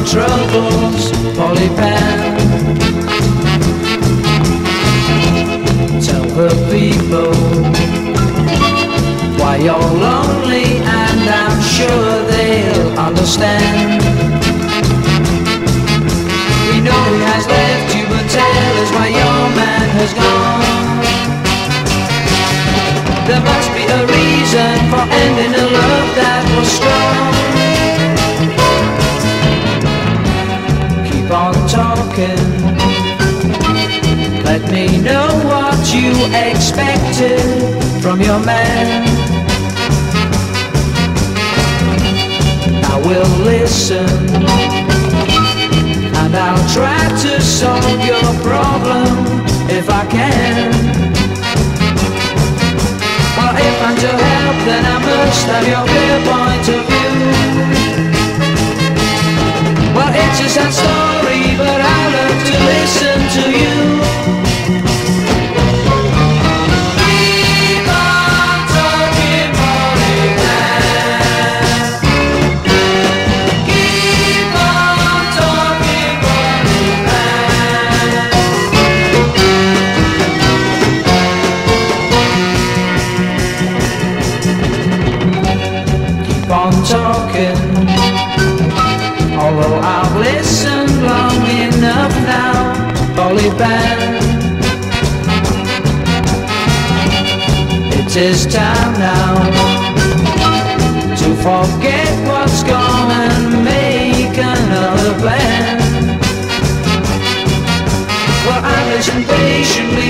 troubles, Polly Pen. Tell the people why you're lonely, and I'm sure they'll understand. We know he has left you, but tell us why your man has gone. There must be a reason for ending a love that was strong. Keep on talking, let me know what you expected from your man. I will listen, and I'll try to solve your problem if I can. Well, if I'm to help, then I must have your clear point of view. Well, it's a sad story, but I love to listen to you. Keep on talking, Polly Pen. Keep on talking, Polly Pen. Keep on talking, although I've listened long enough now, Polly Pen. It is time now to forget what's gone and make another plan. Well, I listen patiently